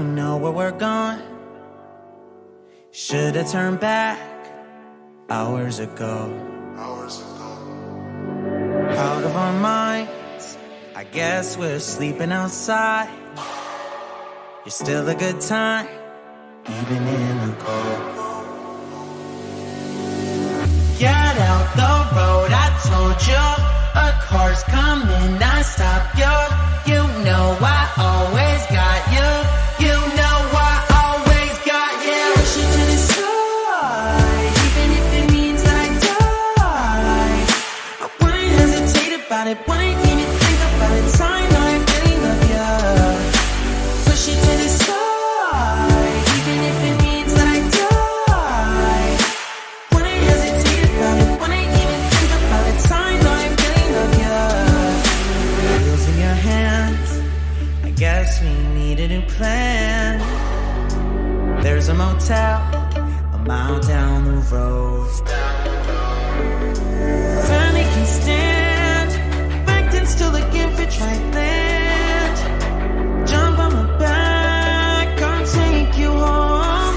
don't know where we're going. Should've turned back hours ago. Out of our minds, I guess we're sleeping outside. You're still a good time, even in the cold. Get out the road, I told you. A car's coming, I stop you. You know I always got you. You know I always got you. Push it to the side, even if it means that I die. I wouldn't hesitate about it, wouldn't even think about it. Time, I really love you. Push it to the side, even if it means that I die. Wouldn't hesitate about it, wouldn't even think about it. Time, I really love you. Wheels in your hands, I guess we need a new plan. There's a motel a mile down the road. Finally can stand, backed and still looking for dry land. Jump on my back, I'll take you home.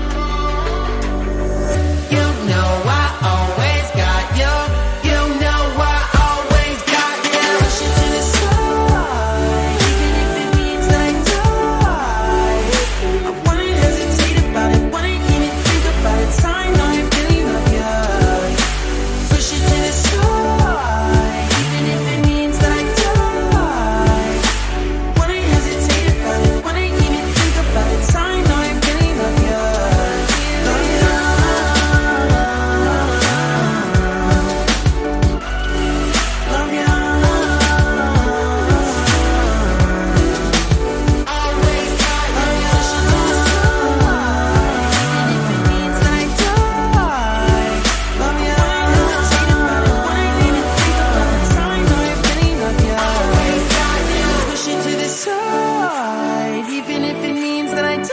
You know I always got you. You know I always got you. Push it to the side, even if it means that I die. I wouldn't hesitate about it, wouldn't even think about it. Time, I really love you. Push it to the side, even if it means that I die. Wouldn't hesitate about it, wouldn't even think about it. Time, I really love you. Love you. Love you. Always got you. Push it to the side, even if it means that I die. Love you. Hesitate about it, wouldn't even think about it. Time, I really love you. Always got you. Push it to the side, even if it means that I die.